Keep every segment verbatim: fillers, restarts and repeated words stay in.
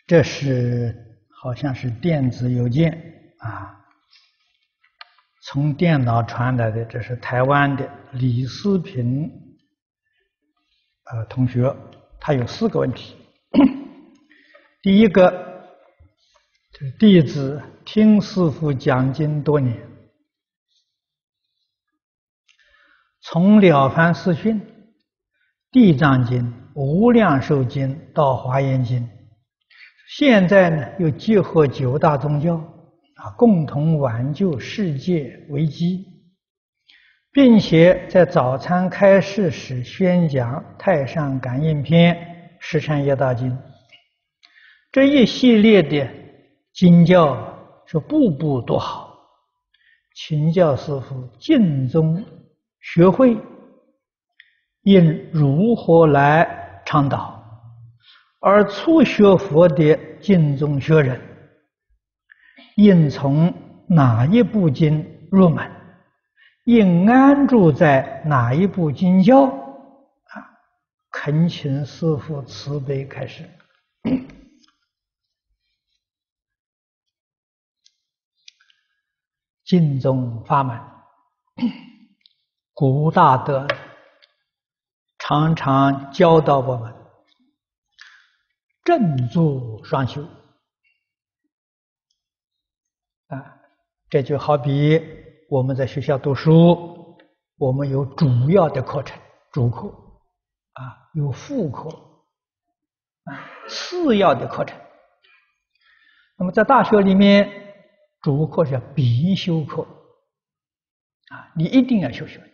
这是好像是电子邮件啊，从电脑传来的。这是台湾的李思平呃同学，他有四个问题。第一个，弟子听师父讲经多年，从《了凡四训》、《地藏经》、《无量寿经》到《华严经》，现在呢又结合九大宗教啊，共同挽救世界危机，并且在早餐开示时宣讲《太上感应篇》《十善业大经》，这一系列的经教是步步都好，请教师父尽宗学会应如何来倡导？而初学佛的尽宗学人应从哪一部经入门？应安住在哪一部经教？啊，恳请师父慈悲开示。尽宗法门，古大德常常教导我们正坐双修啊，这就好比我们在学校读书，我们有主要的课程，主课啊，有副课啊，次要的课程。那么在大学里面，主课是必修课啊，你一定要修学的。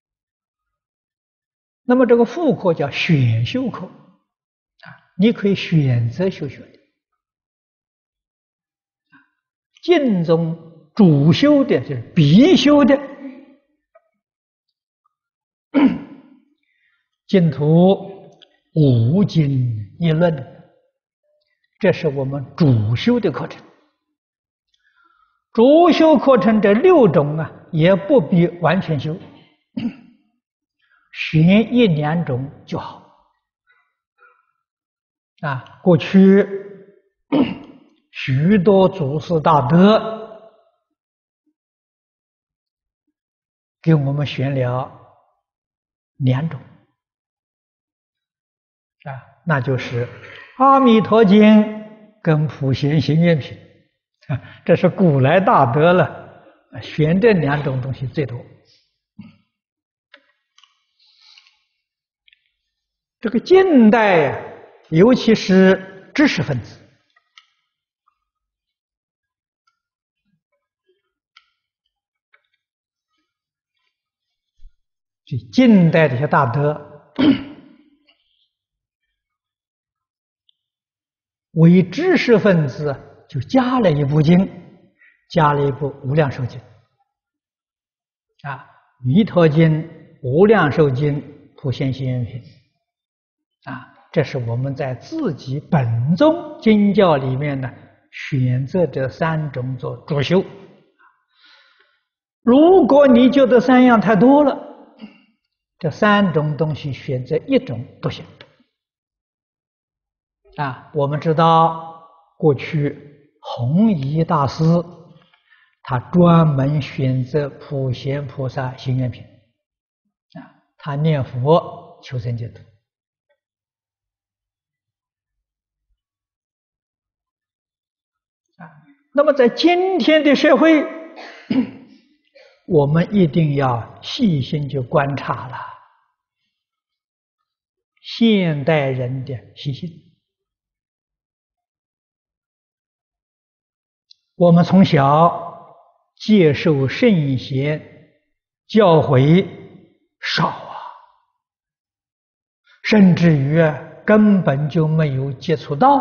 那么这个副课叫选修课啊，你可以选择修学的。尽宗主修的就是必修的，净土五经一论，这是我们主修的课程。主修课程这六种啊，也不必完全修，选一两种就好。啊，过去许多祖师大德给我们选了两种啊，那就是《阿弥陀经》跟《普贤行愿品》。这是古来大德了，选这两种东西最多。这个近代呀，尤其是知识分子，这近代这些大德为知识分子就加了一部经，加了一部《无量寿经》啊，《弥陀经》《无量寿经》《普贤行愿品》啊，这是我们在自己本宗经教里面呢，选择这三种做主修。如果你觉得三样太多了，这三种东西选择一种都行啊。我们知道过去弘一大师他专门选择普贤菩萨行愿品啊，他念佛求生净土啊。那么在今天的社会，我们一定要细心去观察了现代人的习性。我们从小接受圣贤教诲少啊，甚至于根本就没有接触到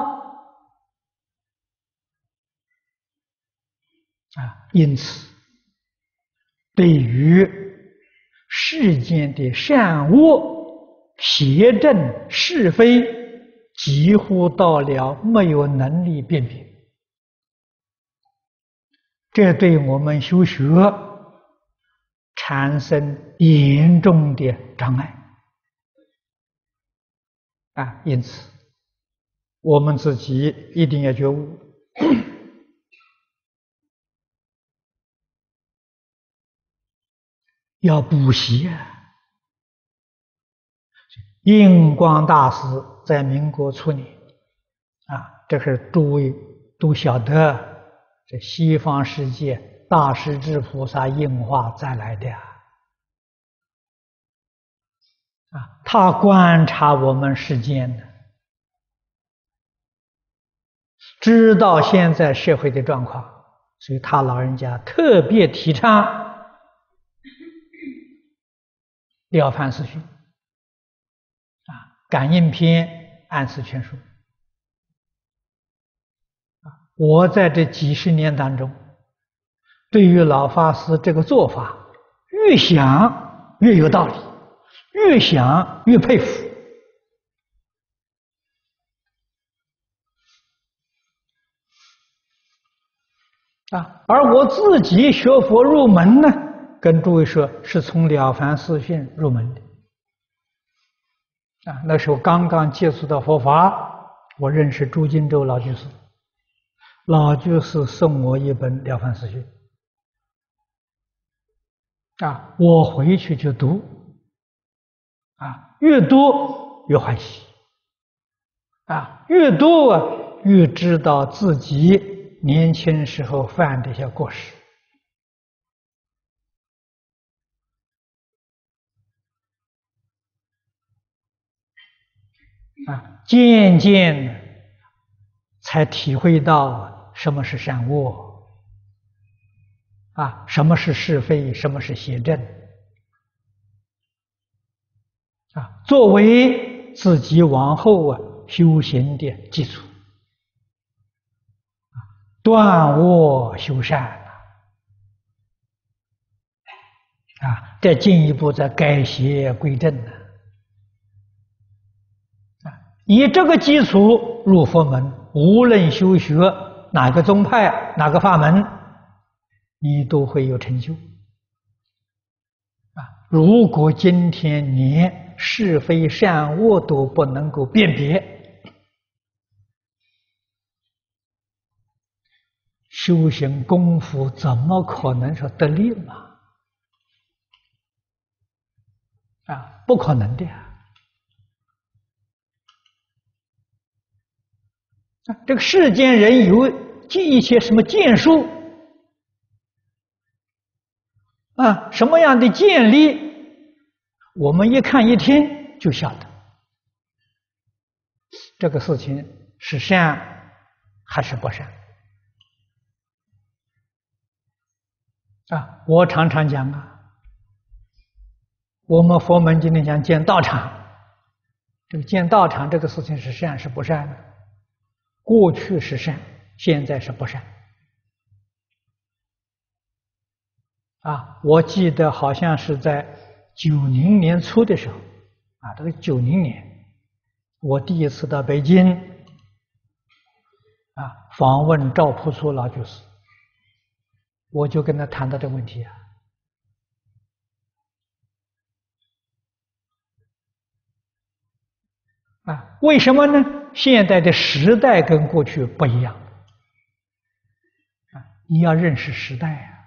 啊，因此对于世间的善恶、邪正是非，几乎到了没有能力辨别，这对我们修学产生严重的障碍啊！因此， 我们自己一定要觉悟。要补习啊！印光大师在民国初年啊，这是诸位都晓得，这西方世界大势至菩萨应化再来的啊，啊，他观察我们世间呢，知道现在社会的状况，所以他老人家特别提倡《了凡四训》啊，《感应篇》《安世全书》啊，我在这几十年当中，对于老法师这个做法，越想越有道理，越想越佩服。啊，而我自己学佛入门呢，跟诸位说，是从《了凡四训》入门的。啊，那时候刚刚接触到佛法，我认识朱金洲老居士，老居士送我一本《了凡四训》，啊，我回去就读，啊，越读越欢喜，啊，越读啊越知道自己年轻时候犯的一些过失，啊，渐渐才体会到什么是善恶，啊，什么是是非，什么是邪正，啊，作为自己往后啊修行的基础，断恶修善啊，再进一步再改邪归正呢。以这个基础入佛门，无论修学哪个宗派、哪个法门，你都会有成就。啊，如果今天连是非善恶都不能够辨别，修行功夫怎么可能说得力嘛？啊，不可能的呀！这个世间人有一些什么剑术啊，什么样的剑力，我们一看一听就晓得这个事情是善还是不善啊。我常常讲啊，我们佛门今天讲建道场，这个建道场这个事情是善是不善呢？过去是善，现在是不善。啊，我记得好像是在九零年初的时候，啊，这个九零年，我第一次到北京，啊，访问赵朴初老居士，我就跟他谈到这个问题啊。啊，为什么呢？现在的时代跟过去不一样，啊，你要认识时代啊。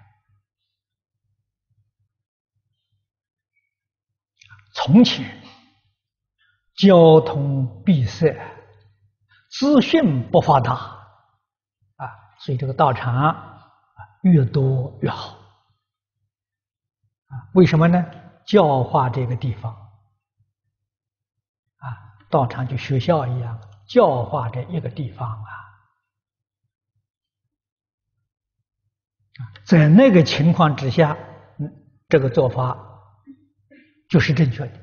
从前交通闭塞，资讯不发达，啊，所以这个道场啊越多越好，啊，为什么呢？教化这个地方，啊，道场就学校一样，教化这一个地方啊，在那个情况之下，嗯，这个做法就是正确的。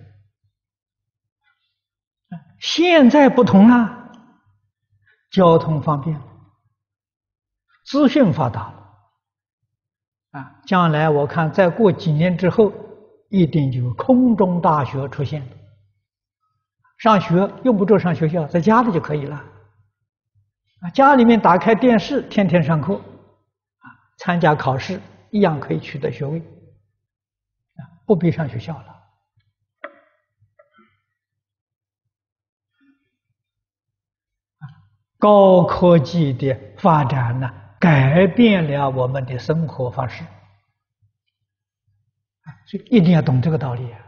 现在不同了，交通方便，资讯发达了，啊，将来我看再过几年之后，一定就有空中大学出现。上学用不着上学校，在家里就可以了。啊，家里面打开电视，天天上课，啊，参加考试一样可以取得学位，啊，不必上学校了。 高科技的发展呢，改变了我们的生活方式，所以一定要懂这个道理啊。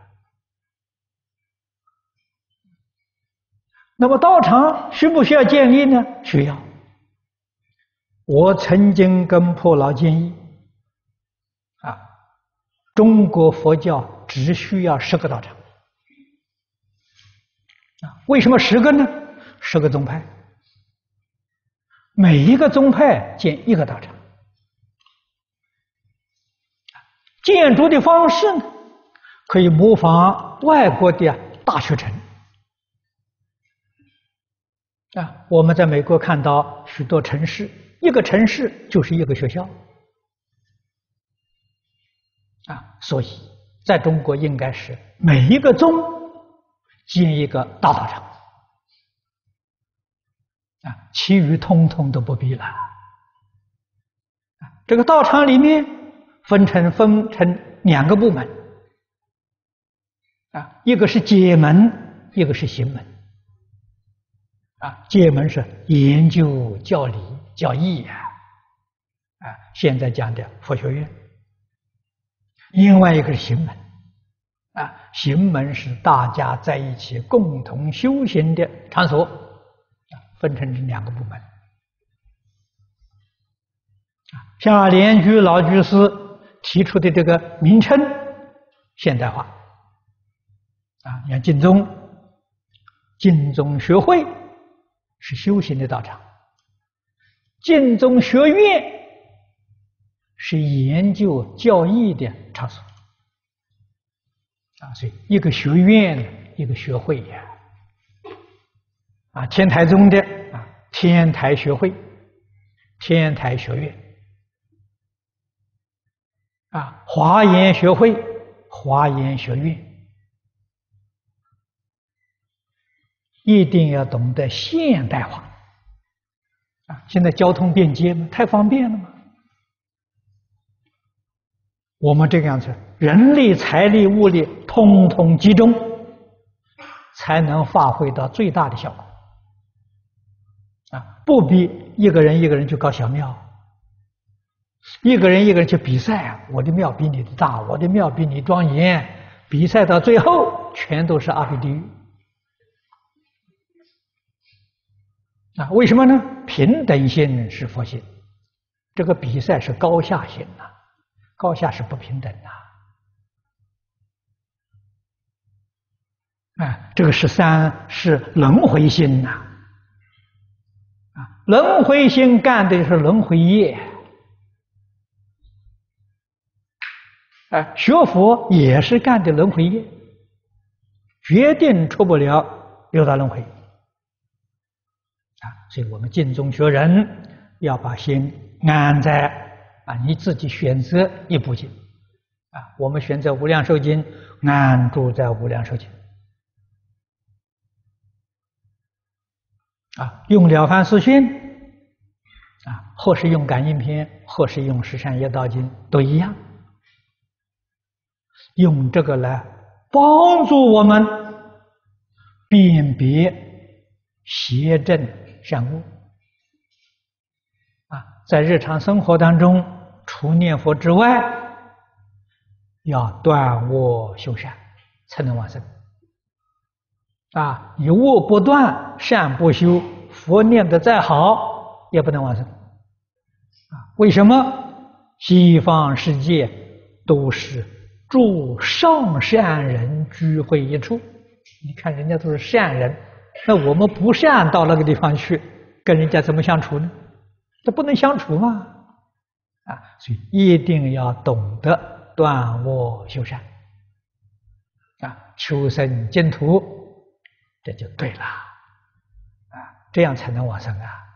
那么道场需不需要建立呢？需要。我曾经跟破老建议啊，中国佛教只需要十个道场啊。为什么十个呢？十个宗派，每一个宗派建一个道场。建筑的方式呢，可以模仿外国的大学城啊。我们在美国看到许多城市，一个城市就是一个学校啊。所以在中国应该是每一个宗建一个大道场啊，其余通通都不必了。这个道场里面分成分成两个部门啊，一个是解门，一个是行门啊。解门是研究教理教义呀啊，现在讲的佛学院。另外一个是行门啊，行门是大家在一起共同修行的场所啊，分成这两个部门啊。像莲居老居士提出的这个名称现代化啊，你看净宗，净宗学会是修行的道场，净宗学院是研究教义的场所啊。所以一个学院，一个学会呀啊。天台宗的啊，天台学会、天台学院啊，华严学会、华严学院。一定要懂得现代化啊！现在交通便捷嘛，太方便了嘛。我们这个样子，人力、财力、物力通通集中，才能发挥到最大的效果啊！不必一个人一个人去搞小庙，一个人一个人去比赛，我的庙比你的大，我的庙比你庄严，比赛到最后全都是阿鼻地狱。啊，为什么呢？平等心是佛性，这个比赛是高下心呐、啊，高下是不平等的。啊，这个十三是轮回心呐、啊，啊，轮回心干的是轮回业，啊，学佛也是干的轮回业，决定出不了六道轮回。啊，所以我们净宗学人要把心安在啊你自己选择一部经啊，我们选择无量寿经，安住在无量寿经啊，用了凡四训啊，或是用感应篇，或是用十善业道经，都一样，用这个来帮助我们辨别邪正善恶啊，在日常生活当中，除念佛之外，要断恶修善，才能往生啊！你恶不断，善不修，佛念得再好，也不能往生啊！为什么？西方世界都是诸上善人聚会一处，你看人家都是善人。那我们不善到那个地方去，跟人家怎么相处呢？这不能相处嘛！啊，所以一定要懂得断恶修善，啊，求生净土，这就对了，啊，这样才能往生啊。